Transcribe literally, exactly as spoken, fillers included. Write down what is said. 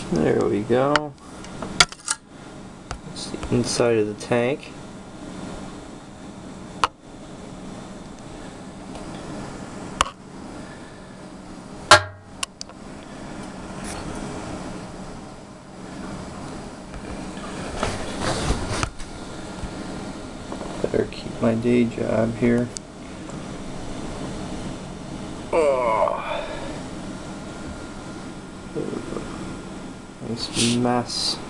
There we go. That's the inside of the tank. Better keep my day job here. Oh, nice mess.